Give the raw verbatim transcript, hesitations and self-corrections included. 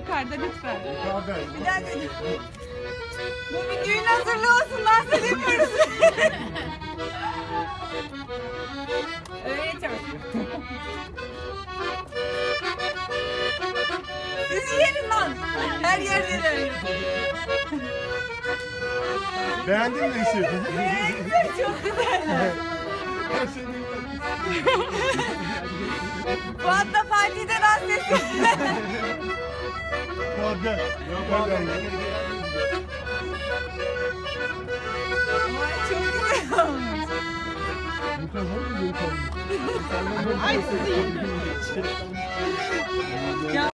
yukarıda lütfen. Bir dakika. Bu bir düğün hazırlığı olsun, dans edemiyoruz. Öğretiyorum. Sizi yerin lan. Her yerde de. Beğendin mi işi? Beğendim, çok güzel. Her şey Fuat'la Fatih'de dans etsin. Tamam gel. Gel gel. Çok güzel olmuş. Mikrofon mu? Ay sizi yerim.